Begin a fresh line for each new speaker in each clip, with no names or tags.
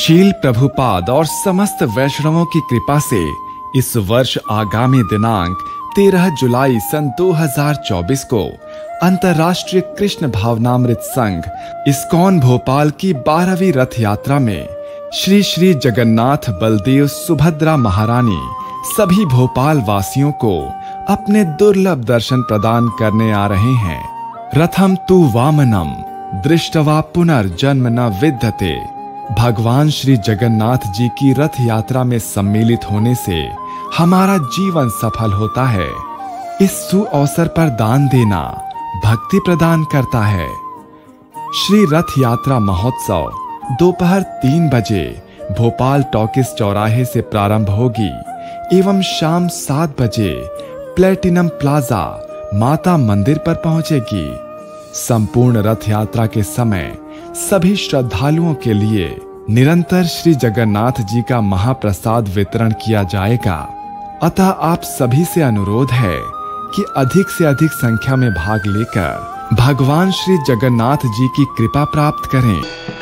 शील प्रभुपाद और समस्त वैष्णवों की कृपा से इस वर्ष आगामी दिनांक 13 जुलाई सन 2024 को अंतर्राष्ट्रीय कृष्ण भावनामृत संघ इस्कॉन भोपाल की 12वीं रथ यात्रा में श्री श्री जगन्नाथ बलदेव सुभद्रा महारानी सभी भोपाल वासियों को अपने दुर्लभ दर्शन प्रदान करने आ रहे हैं। रथम तु वामनम दृष्टवा पुनर्जन्म न विद्यते। भगवान श्री जगन्नाथ जी की रथ यात्रा में सम्मिलित होने से हमारा जीवन सफल होता है। इस सुअवसर पर दान देना भक्ति प्रदान करता है। श्री रथ यात्रा महोत्सव दोपहर 3 बजे भोपाल टॉकीज चौराहे से प्रारंभ होगी एवं शाम 7 बजे प्लेटिनम प्लाजा माता मंदिर पर पहुंचेगी। संपूर्ण रथ यात्रा के समय सभी श्रद्धालुओं के लिए निरंतर श्री जगन्नाथ जी का महाप्रसाद वितरण किया जाएगा। अतः आप सभी से अनुरोध है कि अधिक से अधिक संख्या में भाग लेकर भगवान श्री जगन्नाथ जी की कृपा प्राप्त करें।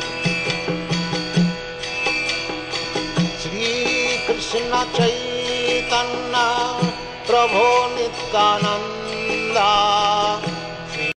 श्री कृष्ण चैतन्य प्रभु नित्यानंदा